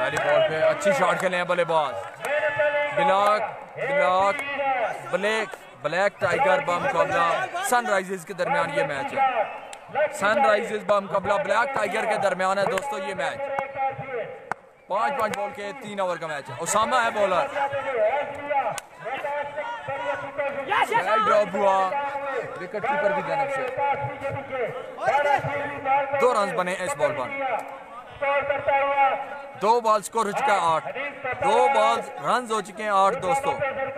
पहली बॉल पे अच्छी शॉट खेले हैं बल्लेबाज। ब्लैक टाइगर बमुकाबला सनराइजर्स के दरमियान ये मैच है। सनराइजर्स बमुकाबला ब्लैक टाइगर के दरमियान है दोस्तों ये मैच। 5 बॉल के 3 ओवर का मैच है। उसामा है बॉलर। ड्रॉप हुआ विकेट कीपर की जानब से। 2 रन बने इस बॉल पर। 2 बॉल स्कोर हो चुका है 8। 2 बॉल रन हो चुके हैं 8 दोस्तों।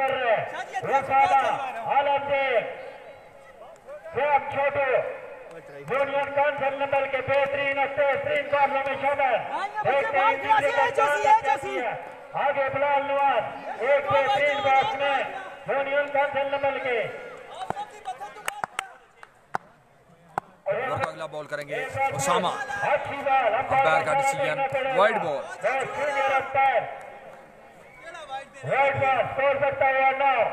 यूनियन काउंसिल नंबर के बेहतरीन में शामिल आगे बिलाल नवाज एक बेहतरीन बैट्समैन यूनियन काउंसिल नंबर के। अगला बॉल करेंगे उसामा। अंपायर का डिसीजन वाइड बॉल। स्कोर करता हुआ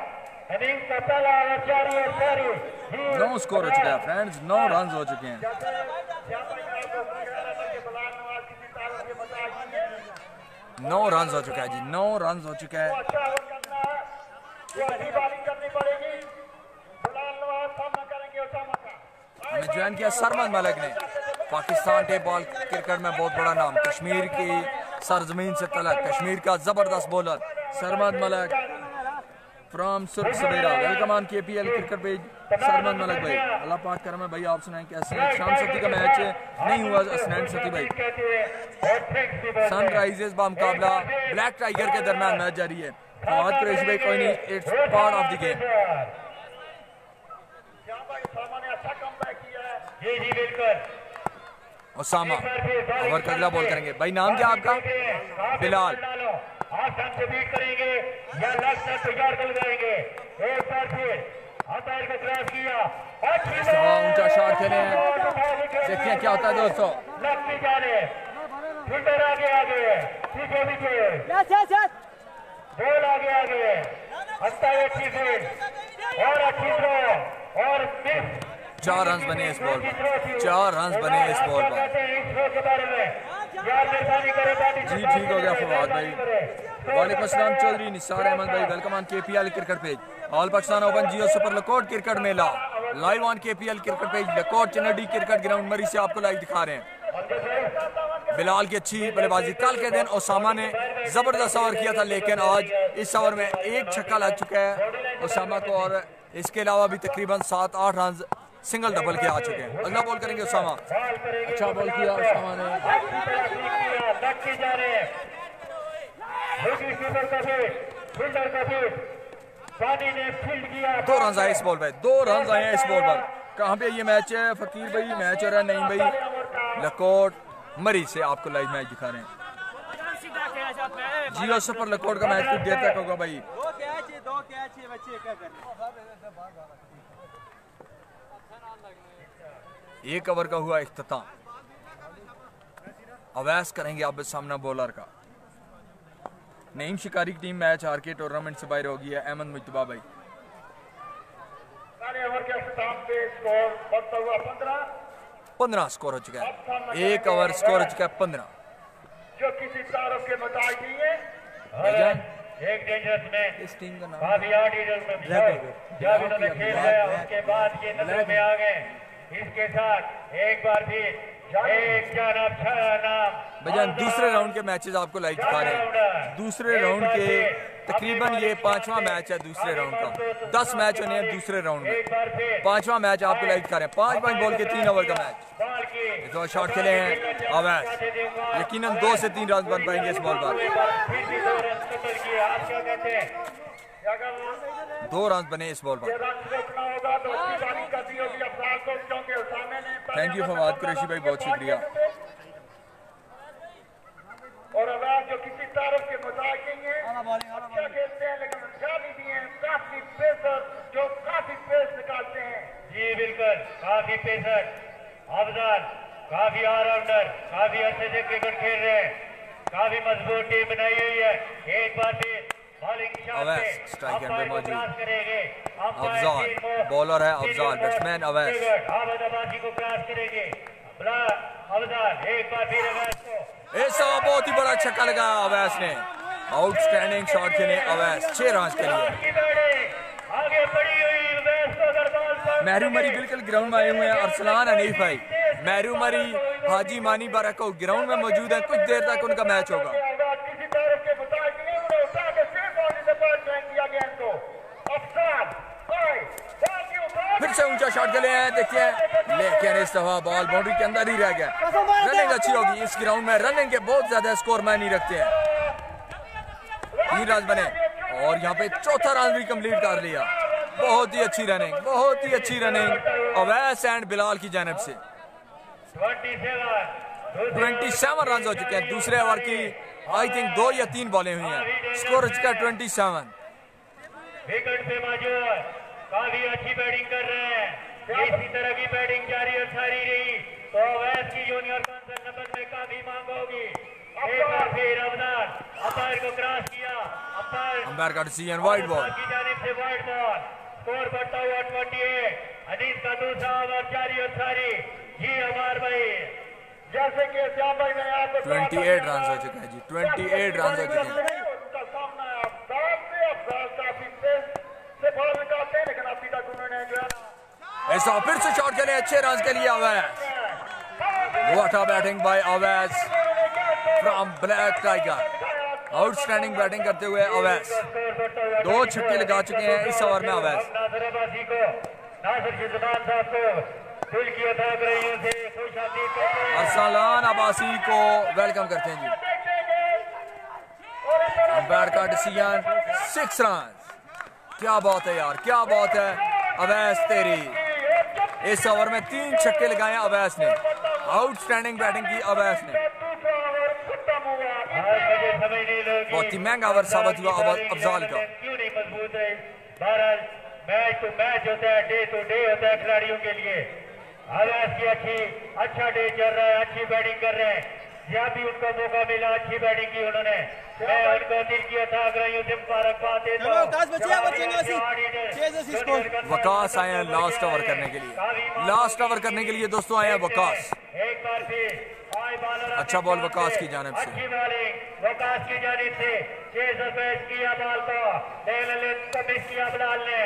9 स्कोर हो चुका है फ्रेंड्स। 9 रन हो चुके हैं। 9 रन हो चुका है जी। 9 रन हो चुका है। हमें ज्वाइन किया सरमद मलिक ने। पाकिस्तान टेप बॉल क्रिकेट में बहुत बड़ा नाम। कश्मीर की सरजमीन से तलक कश्मीर का जबरदस्त bowler Sarmad Malik from Surkh Savera. Welcome on KPL cricket page Sarmad Malik भाई। अल्लाह पाक करम है भाई। आप सुनाएं कैसे हैं? शाम सती का मैच नहीं हुआ असनैन सती भाई। सनराइजर्स बमुकाबला ब्लैक टाइगर के दरमियान मैच जारी है। फवाद कुरैशी भाई कोई नहीं, it's part of the game. Usama over का अगला बॉल करेंगे भाई। नाम क्या आपका? बिलाल। आसान से बीट करेंगे या लास्ट तक तैयार कर लगाएंगे। एक बार फिर अंपायर को क्रॉस किया। ऊंचा शॉट खेले हैं। देखिए क्या होता है दोस्तों। लगती जा रहे फील्डर आगे पीछे बॉल आगे अच्छी फील्ड और अच्छी थ्रो और मिस। 4 रन बने इस बॉल पर। 4 रन बने इस बॉल पर। जी ठीक हो गया फवाद भाई। वालेकुम अस्सलाम चौधरी निसार अहमद भाई। Welcome on KPL cricket page. All Pakistan open Jio super Lakot cricket mela live on KPL cricket page Lakot चनडी क्रिकेट ग्राउंड मरी से आपको लाइव दिखा रहे हैं। बिलाल की अच्छी बल्लेबाजी। कल के दिन उसामा ने जबरदस्त ओवर किया था लेकिन आज इस ओवर में 1 छक्का लग चुका है उसामा को और इसके अलावा भी तकरीबन 7-8 रन सिंगल डबल के आ चुके हैं। अगला बॉल करेंगे उसामा। अच्छा बॉल किया उसामा ने। 2 रन आए इस बॉल पे। 2 रन आए हैं इस बॉल पर। कहाँ पे ये मैच है फकीर भाई? मैच हो रहा है नहीं भाई लकोट मरी से आपको लाइव मैच दिखा रहे हैं। जियो सुपर लकोट का मैच कुछ देर तक होगा भाई। 1 ओवर का हुआ इख्तिताम। अवैस करेंगे आप सामना बॉलर का। नईम शिकारी की टीम मैच हार के टूर्नामेंट से बाहर हो गई है। अहमद मुजतबा भाई। 15 स्कोर हो चुका है। 1 ओवर स्कोर हो चुका है 15। जो किसी तारुफ के मुताबिक नहीं है। एक डेंजरस में इस टीम का नाम काफी जब इन्होंने खेल गया उसके बाद ये नजर में आ गए। इसके साथ एक बार फिर एक भजन दूसरे राउंड के मैचेस आपको लाइव दिखा रहे हैं। दूसरे राउंड के तकरीबन ये 5वां मैच है दूसरे राउंड का। 10 मैच होने हैं दूसरे राउंड में। 5वां मैच आपको लाइव दिखा रहे हैं। 5 बॉल के 3 ओवर का मैच। 2 शॉट खेले हैं अवैस। यकीनन 2 से 3 रन बन पाएंगे इस बॉल पर। 2 रन बने इस बॉल पर। थैंक यू फवाद कुरैशी भाई, बहुत शुक्रिया। और अवैध जो किसी तारुफ के मुताबिक नहीं है, अच्छा खेलते हैं लेकिन जाली भी हैं, काफी पेसर जो काफी पेस निकालते हैं। जी बिल्कुल, काफी पेसर अफजल, काफी ऑलराउंडर, काफी अच्छे से क्रिकेट खेल रहे हैं, काफी मजबूत टीम बनाई हुई है। एक बार फिर अवैस स्ट्राइक एंड पे मौजूद। अफजाल बॉलर है, अफजाल बैट्समैन अवैस। को क्रॉस करेंगे अफजाल। एक बार फिर अवैस को ऐसा बहुत ही बड़ा छक्का लगाया अवैस ने। आउटस्टैंडिंग शॉट खेले अवैस 6 रन के लिए। महरू मरी बिल्कुल ग्राउंड में आए हुए हैं। अरसलान हनीफ भाई, महरू मरी, हाजी मानी बारको ग्राउंड में मौजूद है। कुछ देर तक उनका मैच होगा। फिर से ऊंचा शॉट खेले हैं, देखिए, लेकिन इस दफा बॉल बाउंड्री के अंदर ही रह गया। रनिंग अच्छी होगी इस ग्राउंड में, रनिंग के बहुत ज्यादा स्कोर मैन नहीं रखते हैं। 3 रन बने और यहाँ पे चौथा रन भी कंप्लीट कर लिया। बहुत ही अच्छी रनिंग, बहुत ही अच्छी रनिंग अवैस एंड बिलाल की जानिब से। 27 रन हो चुके हैं। दूसरे ओवर की आई थिंक 2 या 3 बॉलें हुई हैं। स्कोर हो चुका है 27। विकेट पे मौजूद, काफी अच्छी बैटिंग कर रहे हैं। इसी तरह की बैटिंग जारी और सारी रही तो अवैस की जूनियर काउंसिल नंबर में काफी मांग होगी। एक बार फिर अवदान अंपायर को क्रॉस किया, अंपायर का डिसीजन वाइड बॉल की जानिब से वाइड बॉल। स्कोर बढ़ता हुआ 28। अनीस का दूसरा ओवर जारी और सारी। जी अमर भाई, जैसे कि श्याम भाई ने आपको 28 रन हो चुके हैं जी, 28 रन हो चुके हैं। उनका सामना है अफजाल काफी तेज से बॉल निकालते हैं, लेकिन अभी तक उन्होंने जो है ऐसा फिर से शॉट खेले अच्छे रन के लिए Awais. What a batting by Awais from Black Tiger. Outstanding batting करते हुए अवैस 2 छक्के लगा चुके हैं इस ओवर में अवैस। अरसलान अब्बासी को वेलकम करते हैं जी। अंपायर का डिसीजन 6 रन। क्या बात है यार, क्या बात है अवैस तेरी। इस ओवर में 3 छक्के लगाए अवैस ने। आउटस्टैंडिंग बैटिंग की अवैस ने। बहुत ही महंगा ओवर साबित हुआ अफजाल का। मैच टू मैच होता है, डे टू डे होता है खिलाड़ियों के लिए। अवैस की अच्छा डे चल रहा है, अच्छी बैटिंग कर रहे हैं। जहाँ भी उनको मौका मिला अच्छी बैटिंग की उन्होंने। मैं उनको दिल की अथाग्रहियों से मुबारकबाद देता हूं। वकास आए हैं लास्ट ओवर करने के लिए। लास्ट ओवर करने के लिए दोस्तों आए हैं वकास। एक बार फिर अच्छा बॉल वकास की जानिब से। अच्छी बॉलिंग वकास की जानिब से। 6 पेश किया बॉल को, मिस किया बिलाल ने।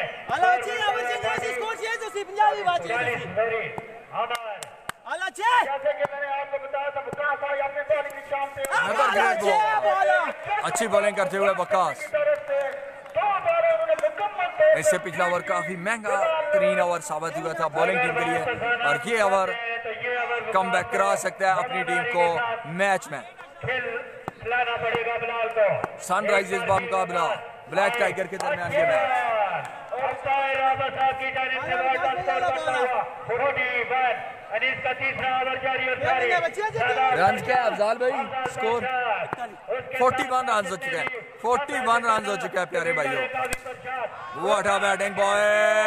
जैसे कि मैंने आपको बताया था, वकास भाई अपने बॉलिंग की शान पे अच्छी बॉलिंग करते हुए वकास। इससे पिछला ओवर काफी महंगा तरीन ओवर साबित हुआ था बॉलिंग टीम के लिए, और ये ओवर कम बैक करा सकता है अपनी टीम को मैच में। सनराइजर्स का मुकाबला ब्लैक टाइगर के दरमियान ये मैच। का तीसरा ओवर जारी और रन क्या है अफजाल भाई? स्कोर 41 रन हो चुके हैं। 41 रन हो चुके हैं प्यारे भाइयों। What a batting boy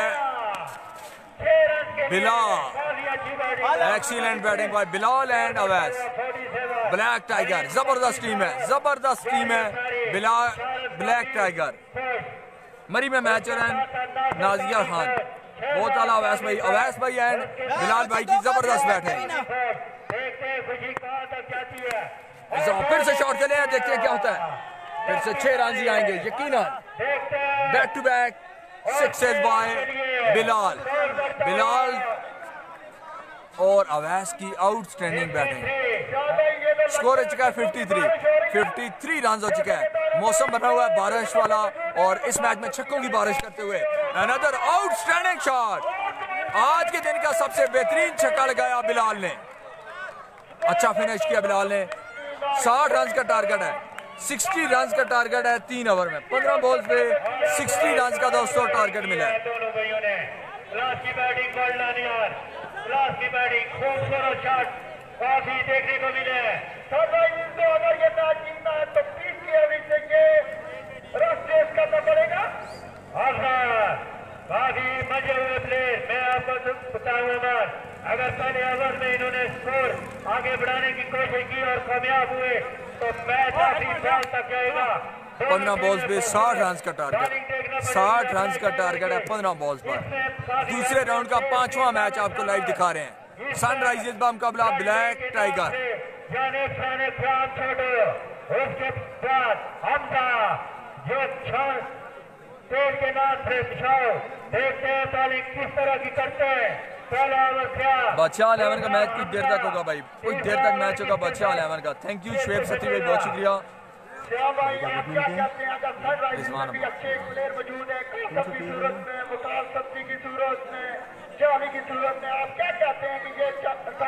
Bilal. Excellent batting boy Bilal and Awais. Black Tiger जबरदस्त टीम है, जबरदस्त टीम है बिलाल ब्लैक टाइगर। मरी में मैच रन नाजिया खान, बहुत आला अवैस भाई एंड बिलाल भाई की जबरदस्त बैट है। फिर से शॉट चले हैं, देखते हैं क्या होता है। फिर से 6 रन ही आएंगे यकीनन। Back to back 6 by Bilal और अवैस की आउटस्टैंडिंग बैटिंग। स्कोर हो चुका है 53 रन हो चुका है। मौसम बना हुआ है बारिश वाला और इस मैच में छक्कों की बारिश करते हुए अनदर आउटस्टैंडिंग शॉट। आज के दिन का सबसे बेहतरीन छक्का लगाया बिलाल ने। अच्छा फिनिश किया बिलाल ने। 60 रन का टारगेट है, 60 रन का टारगेट है 3 ओवर में। 15 बॉल्स पे 60 रन का दोस्तों टारगेट मिला है। दोनों भाइयों ने क्लास की बैटिंग क्लास की बैटिंग, खूबसूरत शॉट काफी देखने को मिले। अगर ये मैच जीतना है तो 30 की अवधि से ये रन चेस करना पड़ेगा। काफी मजे हुए प्लेयर। मैं आपको बताऊंगा, अगर पहले ओवर में इन्होंने स्कोर आगे बढ़ाने की कोशिश की और कामयाब हुए तो मैच काफी साल तक जाएगा। 15 बॉल्स पे 60 रन का टारगेट, 60 रन का टारगेट है 15 बॉल्स पर। दूसरे राउंड का 5वां मैच आपको लाइव दिखा रहे हैं। सनराइजर्स का मुकाबला ब्लैक टाइगर। जाने खाने ख्याल छोड़ो। उसके बाद हमजा जो तेल के नाम से पिछाओ। देखते हैं बॉलिंग किस तरह की करते हैं। पहला ओवर क्या बादशाह 11 का मैच कुछ देर तक होगा भाई, कुछ देर तक मैच होगा बादशाह 11 का। थैंक यू शुएब सती भाई, बहुत शुक्रिया। भाई आप क्या कहते हैं? अगर सनराइजर्स में भी अच्छे प्लेयर मौजूद है, कासम की सूरत में, मुताल सब्जी की सूरत में, जाली की सूरत में, आप क्या कहते हैं कि ये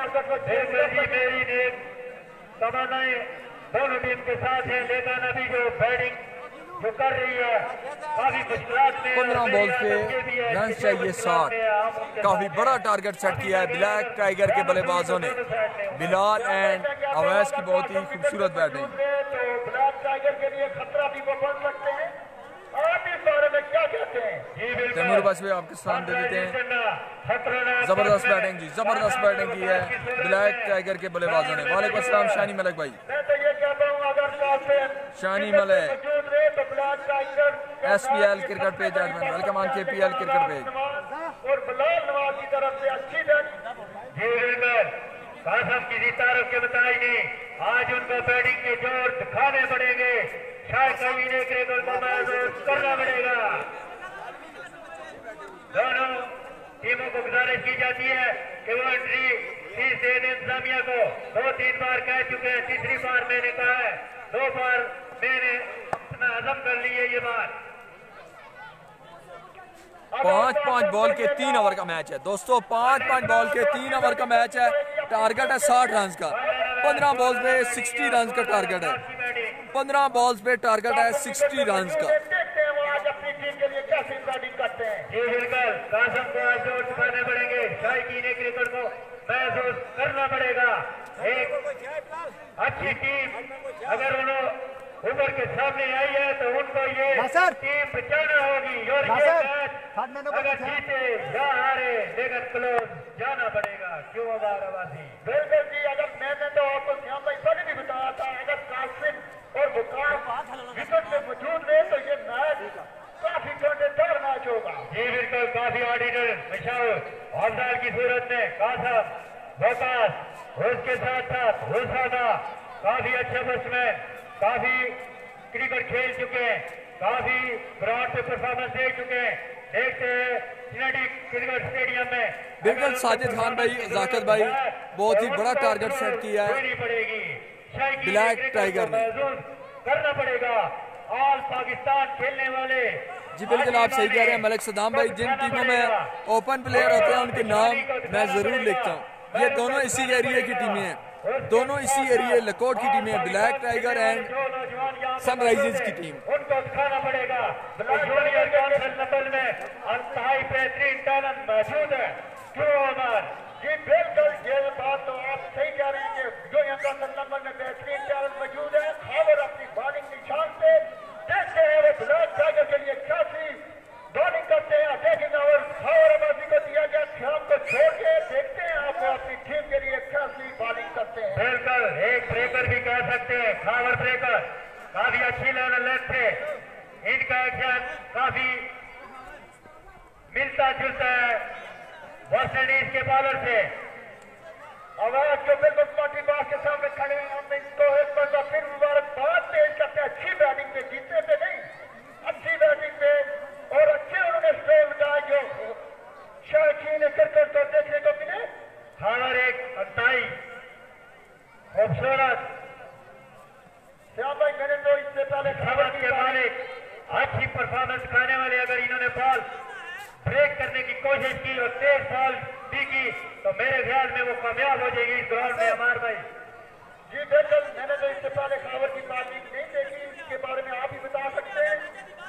मेरी तमन्नाएं दोनों टीम के साथ है, लेकिन अभी जो बैटिंग जो कर रही है काफी मुश्किलात में 15 बॉल पे रन चाहिए 60। काफी बड़ा टारगेट सेट किया है ब्लैक टाइगर के बल्लेबाजों ने। बिलाल एंड अवैस की बहुत ही खूबसूरत बैटिंग। तो ब्लैक टाइगर के लिए खतरा भी वो बन सकते हैं। आप इस बारे में क्या कहते हैं? तैमूर बस भी आपके सामने दे देते हैं। जबरदस्त बैटिंग जी, जबरदस्त बैटिंग की है ब्लैक टाइगर के बल्लेबाजों ने। वालेकुम अस्सलाम शानी मलिक भाई। मैं तो ये कहता हूँ अगर शानी मलिक मौजूद रहे तो Black Tiger SPL cricket page admin, welcome on KPL cricket page. और बिलाल नवाज की तरफ से अच्छी बैटिंग। कासम किसी तारफ के बताई नहीं, आज उनको बैटिंग के जोर दिखाने पड़ेंगे। शायद कहीं एक रिकॉर्ड को महसूस करना पड़ेगा। दोनों टीमों को गुजारिश की जाती है कि वो एंट्री फीस दे दें इंतजामिया को। 2-3 बार कह चुके हैं, तीसरी बार मैंने कहा है, 2 बार मैंने अपना हजम कर ली है ये बात। 5-5 बॉल के 3 ओवर का मैच है दोस्तों, 5-5 बॉल के 3 ओवर का मैच है। टारगेट है 60 रन का। 15 बॉल्स पे 60 रन का टारगेट है। 15 बॉल्स पे टारगेट है 60 रन का। देखते हैं वो आज अपनी टीम के लिए कैसे बैटिंग करते हैं। जी बिल्कुल, कासम को आज जोर दिखाने पड़ेंगे। शायकीन एक रिकॉर्ड को महसूस करना पड़ेगा। एक अच्छी टीम अगर उन्होंने उम्र के सामने आई है तो उनको ये टीम बचाना होगी। और ये मैच अगर जीते या हारे लेकिन क्लोज जाना पड़ेगा। क्यों आवाजी? बिल्कुल जी, अगर मैंने तो आपको श्याम भाई पहले भी बताया था, अगर कासिम और बुकार विकेट पे मौजूद रहे तो ये मैच काफी कंटेदार मैच होगा। जी बिल्कुल, काफी ऑर्डिनर मशहूर हौसला की सूरत में कासम वकास उसके साथ साथ हुसैना काफी अच्छे बैट्समैन, काफी क्रिकेट खेल चुके हैं, काफी ग्राउंड पे परफॉर्मेंस दे चुके हैं। देखते हैं क्रिकेट स्टेडियम में बिल्कुल साजिद खान भाई, जाकिर भाई बहुत ही बड़ा टारगेट सेट किया है ब्लैक टाइगर ने। करना पड़ेगा ऑल पाकिस्तान खेलने वाले। जी बिल्कुल आप सही कह रहे हैं मलिक सदाम भाई। जिन टीमों में ओपन प्लेयर होते हैं उनके नाम मैं जरूर लिखता हूँ। ये दोनों इसी एरिया की टीमें हैं, दोनों इसी एरिया लकोट की टीमें हैं, ब्लैक टाइगर एंड सनराइजर्स की टीम। उनको दिखाना पड़ेगा जूनियर लेवल में अंतहाई बेहतरीन टैलेंट मौजूद है। क्यों अमर जी? बिल्कुल ये बात तो आप सही कह रहे हैं कि जो यहाँ नंबर में बेहतरीन टैलेंट मौजूद है। खबर अपनी बॉलिंग निशान से देखते हैं वो ब्लैक टाइगर के लिए कैसी बॉलिंग करते हैं देखेंगे। और खबर अबाजी को दिया गया शाम को छोड़ के देखते हैं आपको अपनी टीम के लिए कैसी बॉलिंग करते हैं। बिल्कुल एक ब्रेकर भी कह सकते हैं, खबर ब्रेकर काफी अच्छी लेवल थे। इनका एक्शन काफी मिलता जुलता है वेस्ट इंडीज के बॉलर से। आवाज जो बिल्कुल पार्टी बाग के सामने खड़े हैं, हम इनको एक बार फिर मुबारकबाद पेश करते हैं। अच्छी बैटिंग पे, जीतने पे नहीं, अच्छी बैटिंग पे और अच्छे उन्होंने स्टोर लगाए जो शौकीन क्रिकेट को देखने को मिले। खबर एक अंताई खूबसूरत श्याम भाई, मैंने तो इससे पहले खबर के मालिक अच्छी परफॉर्मेंस दिखाने वाले अगर इन्होंने बॉल ब्रेक करने की कोशिश की और तेज बॉल भी की तो मेरे ख्याल में वो कामयाब हो जाएगी इस ग्राउंड में। अमार भाई जी बिल्कुल, मैंने तो इससे पहले खबर की तारीख नहीं देखी, इसके बारे में आप ही बता सकते हैं।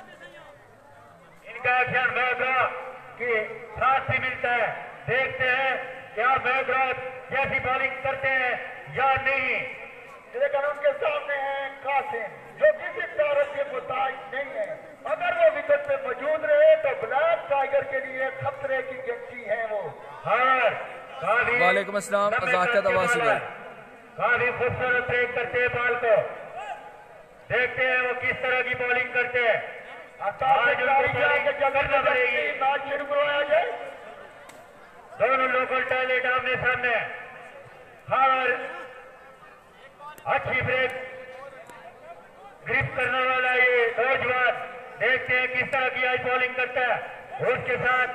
इनका एक्शन मैग्रा के साथ भी मिलता है। देखते हैं क्या मैग्रा जैसी बॉलिंग करते हैं या नहीं। लेकिन उनके सामने है कासिम जो किसी तारफ के मुताबिक नहीं है। अगर वो विकेट पे मौजूद रहे तो ब्लैक टाइगर के लिए खतरे की गिनती है वो। वालेकुम अस्सलाम अज़ाकत अवासी भाई। काफी खूबसूरत ब्रेक करते हैं बॉल को। देखते हैं वो किस तरह की बॉलिंग करते हैं। आज उनको करना पड़ेगी। मैच शुरू करवाया जाए। दोनों लोकल टैलेंट आमने सामने। अच्छी ब्रेक ग्रिप करने वाला ये नौजवान, देखते हैं किस तरह की आज बॉलिंग करता है। उसके साथ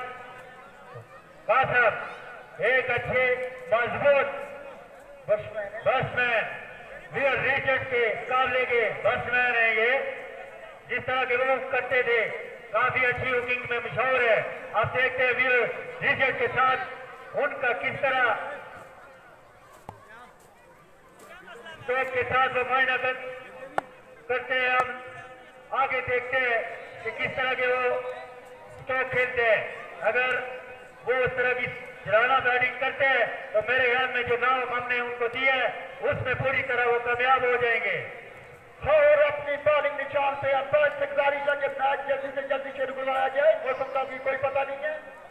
कासम एक अच्छे मजबूत बैट्समैन, वियर रिचर्ड के मुकाबले के बैट्समैन है ये। जिस तरह के वो करते थे, काफी अच्छी हुकिंग में मशहूर है। आप देखते हैं वियर रिचर्ड के साथ उनका किस तरह स्ट्रोक के साथ वो मायना करते हैं। हम आगे देखते हैं कि किस तरह के वो स्ट्रोक खेलते हैं। अगर वो उस तरह की जराना बैटिंग करते हैं तो मेरे ख्याल में जो नाम हमने उनको दिया है उसमें पूरी तरह वो कामयाब हो जाएंगे। और अपनी बॉलिंग निशान पे अंपायर से गुजारिश है कि मैच जल्दी से जल्दी शुरू करवाया जाए। मौसम का भी कोई पता नहीं है।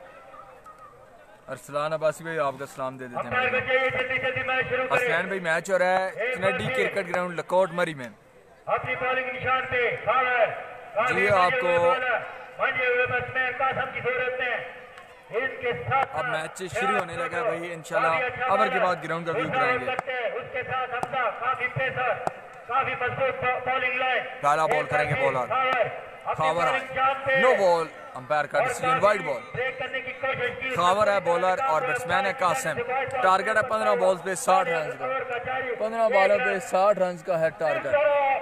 अरसलान अब्बासी भाई आपका सलाम दे देते हैं। जल्दी जल्दी मैच शुरू करें। अरसलान भाई मैच हो रहा है कनेडी क्रिकेट ग्राउंड लकोट मरी में। अपनी बॉलिंग निशान पे जी आपको मंजे हुए बैट्समैन कासम की जरूरत है। इसके साथ अब मैच शुरू होने लगा भाई, इंशाल्लाह अवर के बाद ग्राउंड का व्यू कराएंगे। उसके साथ हमदा काफी पेसर, काफी मजबूत बॉलिंग लाइन। पहला बॉल करेंगे bowler Khawar, no ball, umpire का डिसीजन वाइड बॉल। खावर है बॉलर और बैट्समैन है कासिम। टारगेट है 15 बॉल्स पे 60 रन का, 15 बॉलों पे 60 रन का है टारगेट।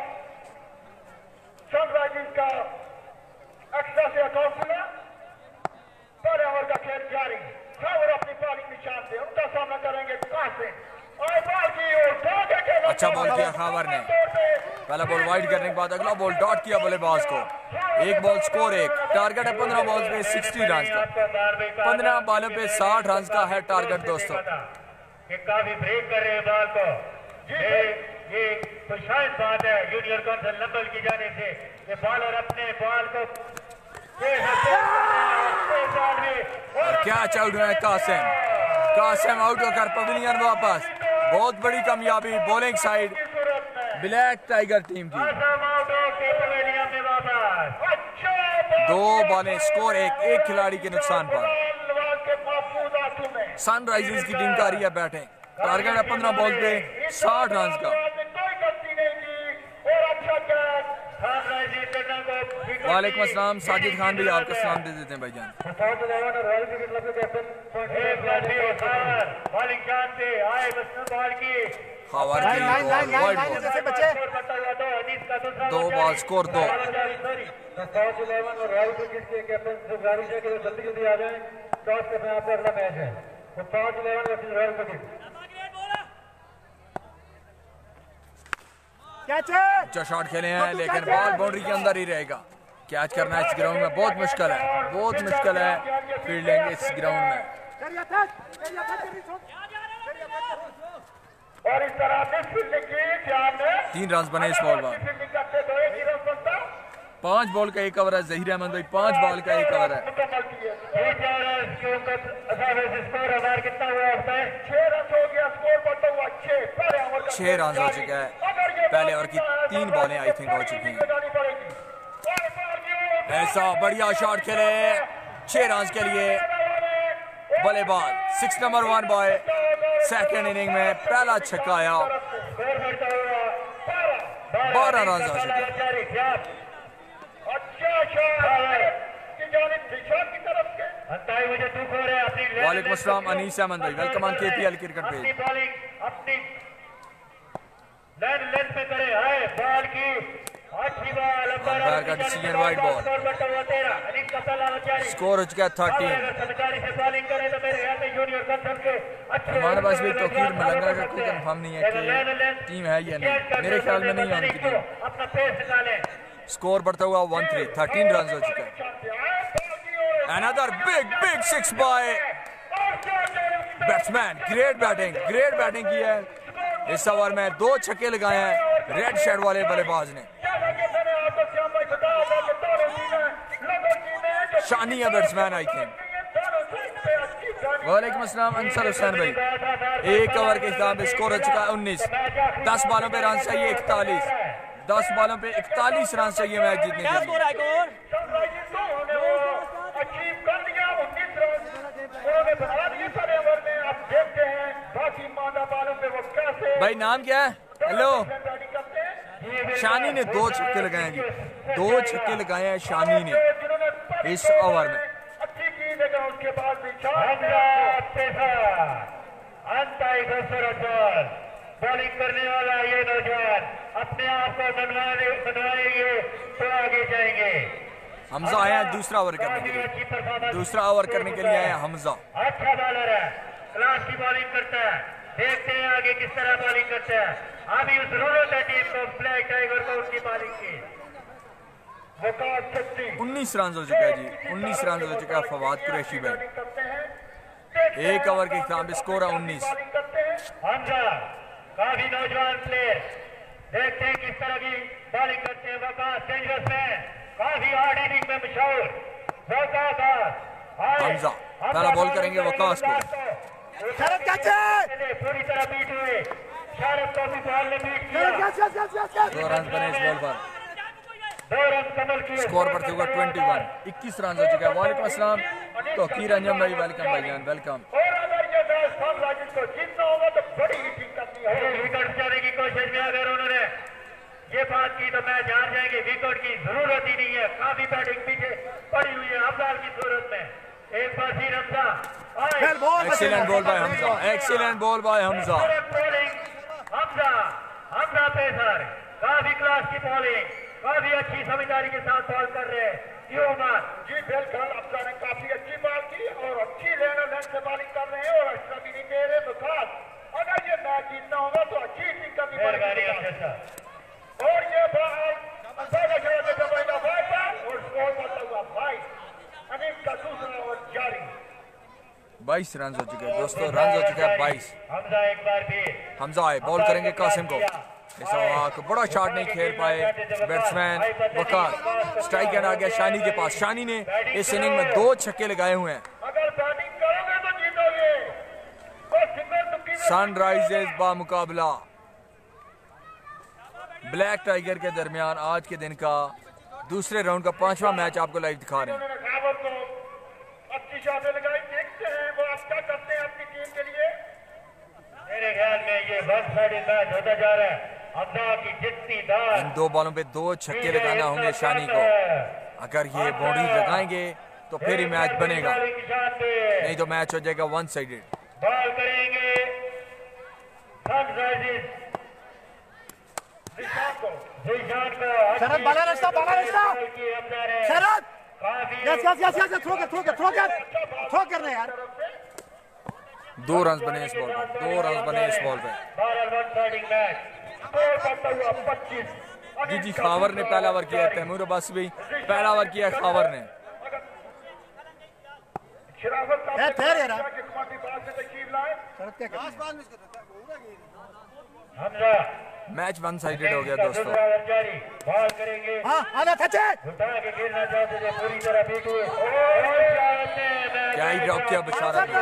सनराइजर्स का एक्स्ट्रा से अकाउंट खुला, पहले ओवर का खेल जारी। खावर अपनी बॉलिंग निशान पे उनका सामना करेंगे कासिम। और बॉल की ओर अच्छा बॉल किया खावर ने। पहला बॉल वाइड करने के बाद अगला बॉल डॉट किया बल्लेबाज को। एक बॉल स्कोर एक, टारगेट है 15 बॉल्स पे 60 रन का, 15 बॉलों पे 60 रन का है टारगेट दोस्तों। काफी ब्रेक कर रहे हैं बॉल को। ये तो शायद बात है जूनियर काउंसिल नंबल की जाने से कि बॉलर अपने बॉल को कैच आउट है कासिम आउट होकर पवेलियन वापस। बहुत बड़ी कामयाबी bowling side Black Tiger team की। 2 बॉलें स्कोर एक खिलाड़ी के नुकसान पर। सनराइजर्स की टीम का रही है बैटिंग, टारगेट है 15 बॉल पे 60 रन का। वालेकुम अस्सलाम साजिद खान भी आपका सलाम दे देते हैं भाईजान। खावर की वाइड बॉल, 2 बॉल स्कोर 2। जल्दी आ जाए, टॉस के में आपका अगला मैच है। तो 5-11 वर्सेस रॉयल पैकेट। अच्छा शॉट खेले हैं लेकिन बॉल बाउंड्री के अंदर ही रहेगा। कैच करना इस ग्राउंड में बहुत मुश्किल है, बहुत मुश्किल है फील्डिंग इस ग्राउंड में। और इस तरह से फील्डिंग की 3 रन बने इस बॉल पर। 5 बॉल का 1 ओवर है जहीर अहमद भाई, 5 बॉल का 1 ओवर है। 6 रन हो चुका है। पहले ओवर की 3 बॉलें आई थिंक हो चुकी हैं। ऐसा बढ़िया शॉट खेले 6 रन के लिए बल्लेबाज। 6 नंबर 1 बॉय सेकेंड इनिंग में पहला छक्का आया, 12 रन हो चुके। वालेकुम अस्सलाम अनीस अहमद भाई, welcome on KPL cricket page. Umpire का डिसीजन वाइड बॉल, स्कोर हो चुका है 13। हमारे पास भी तौकीर मलंगा का कोई कंफर्म नहीं है कि टीम है या नहीं, मेरे ख्याल में नहीं है उनकी टीम। स्कोर बढ़ता हुआ 1-3, 13 रन हो चुका है। Another big 6 by batsman. Great batting की है इस ओवर में। 2 छक्के लगाए हैं रेड शर्ट वाले बल्लेबाज ने। शानी है बैट्समैन आई थिंक। वालेकुम अस्सलाम अंसर हुसैन भाई। 1 ओवर के हिसाब से स्कोर हो चुका है 19। 10 बॉलों पे रन चाहिए 41। 10 बॉलों पे 41 रन चाहिए मैच जीतने के लिए। भाई नाम क्या है? हेलो, शानी ने 2 छक्के लगाए हैं जी, 2 छक्के लगाए हैं शानी ने इस ओवर में। अच्छी चीज है उसके बाद भी बॉलिंग करने वाला ये नौजवान अपने आप को बनवाएंगे तो आगे जाएंगे। हमजा आए हैं दूसरा ओवर करने के लिए, दूसरा ओवर करने के लिए आए हैं हमजा। अच्छा बॉलर है, क्लास की बॉलिंग करता है, देखते हैं आगे किस तरह बॉलिंग करता है। अभी जरूरत है टीम को ब्लैक टाइगर को उसकी बॉलिंग की। 19 रन हो चुका है जी, 19 रन हो चुका है फवाद कुरैशी भाई। 1 ओवर के खिलाफ स्कोर है 19। हमजा काफी नौजवान प्लेयर, देखते हैं किस तरह की बॉलिंग करते हैं। वकास डेंजरस मैन, काफी हार्ड इनिंग में मशहूर हमजा पहला बॉल करेंगे वकास को। पूरी तरह बीट हुए, शारद को भी बॉल ने बीट किया। 2 रन बने इस बॉल पर, 2 रन कमल किए। स्कोर बढ़ते हुए 21। 21 रन हो चुका है। वालेकुम अस्सलाम तौकीर अंजम भाई, वेलकम भाईजान, वेलकम। और अगर ये मैच सनराइजर्स को जीतना होगा तो बड़ी हिटिंग करनी है। विकेट जाने की कोशिश में अगर उन्होंने ये बात की तो मैच हार जाएंगे। विकेट की जरूरत ही नहीं है, काफी बैटिंग पीछे पड़ी हुई है अफजाल की सूरत में। एक बार फिर Hamza, excellent ball by Hamza, excellent ball by Hamza. Hamza pacer, काफी क्लास की बॉलिंग, काफी अच्छी समझदारी के साथ बॉल कर रहे हैं। जी बिल्कुल, अफजा ने काफी अच्छी बॉल की और अच्छी लेन से बॉलिंग कर रहे हैं और एक्स्ट्रा भी नहीं दे रहे। तो खास अगर ये मैच जीतना होगा तो अच्छी हिटिंग करनी पड़ेगी। और ये बॉल और स्कोर बढ़ता हुआ 22। अनिल का दूसरा ओवर जारी। 22 रन हो चुके हैं दोस्तों, रन हो चुके हैं 22। हमजा एक बार भी, हमजा आए, बॉल करेंगे कासिम को। इस ओवर बड़ा शॉट नहीं खेल पाए बैट्समैन वकास। स्ट्राइक एंड आ गया शानी के पास। शानी ने इस इनिंग में 2 छक्के लगाए हुए हैं। अगर बैटिंग करोगे तो जीतोगे। सनराइजर्स बामुकाबला ब्लैक टाइगर के दरमियान आज के दिन का दूसरे राउंड का 5वां मैच आपको लाइव दिखा रहे हैं। अच्छी शॉटें लगाई, देखते हैं वो आप क्या करते हैं अपनी टीम के लिए। मेरे ख्याल में ये वन साइडेड मैच होता जा रहा है। हमजा की जितनी दार, इन 2 बॉलों पे 2 छक्के लगाना होंगे शानी को। अगर ये बॉडी लगाएंगे तो फिर ही मैच बनेगा, नहीं तो मैच हो जाएगा 1 साइडेड। बॉल करेंगे सनराइजर्स शरद, बाला रास्ता, शरद थ्रो करना यार। 2 रन बने इस बॉल पे, 2 रन बने इस बॉल पे। जी खावर ने पहला ओवर किया, तैमूर अब्बास भी पहला ओवर किया खावर ने। मैच 1 साइडेड हो गया दोस्तों। बॉल करेंगे, खेलना चाहते थे, पूरी तरह बीट हुए। क्या ही ड्रॉप किया बेचारा ने।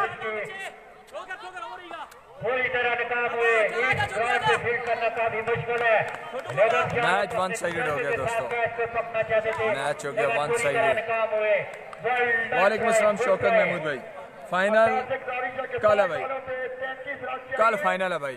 पूरी तरह निकाल हुए, एक ड्रॉप से फील्ड करना काफी मुश्किल है। मैच 1 साइडेड हो गया दोस्तों, मैच हो गया 1 साइडेड। वालेकुम अस्सलाम शौकत महमूद भाई, फाइनल कल है भाई, कल फाइनल है भाई।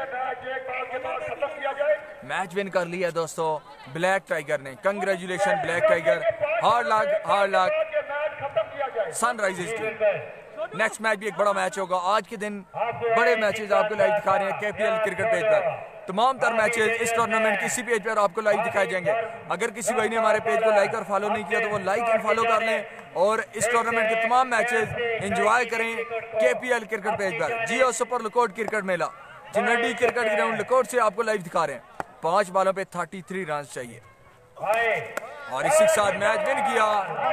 मैच विन कर लिया दोस्तों ब्लैक टाइगर ने। Congratulation Black Tiger, hard luck Sunrisers की। नेक्स्ट मैच भी एक बड़ा मैच होगा। आज के दिन बड़े मैचेस आपको लाइव दिखा रहे हैं केपीएल क्रिकेट पेज पर। तमाम तर मैचेस इस टूर्नामेंट किसी पेज पर आपको लाइव दिखाए जाएंगे। अगर किसी भाई ने हमारे पेज को लाइक और फॉलो नहीं किया तो वो लाइक एंड फॉलो कर लें और इस टूर्नामेंट के तमाम मैचेस एंजॉय करें केपीएल क्रिकेट पेज पर। जियो सुपर लकोट क्रिकेट मेला जिनडी क्रिकेट ग्राउंड लकोट से आपको लाइव दिखा रहे हैं। 5 बॉलों पे 33 रन चाहिए और इसी के साथ मैच विन किया।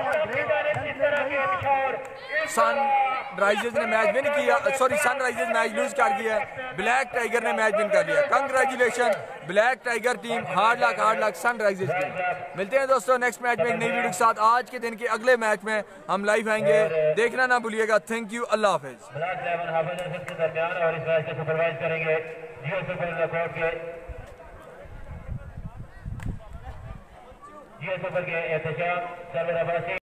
सनराइजर्स ने मैच विन किया, सॉरी सनराइजर्स मैच लूज कर दिया, ब्लैक टाइगर ने मैच विन कर लिया। Congratulation Black Tiger team, hard luck Sunrisers team. मिलते हैं दोस्तों नेक्स्ट मैच में एक नई वीडियो के साथ। आज के दिन के अगले मैच में हम लाइव आएंगे, देखना ना भूलिएगा। थैंक यू, अल्लाह हाफिज। जियो सुपर के एहतशाम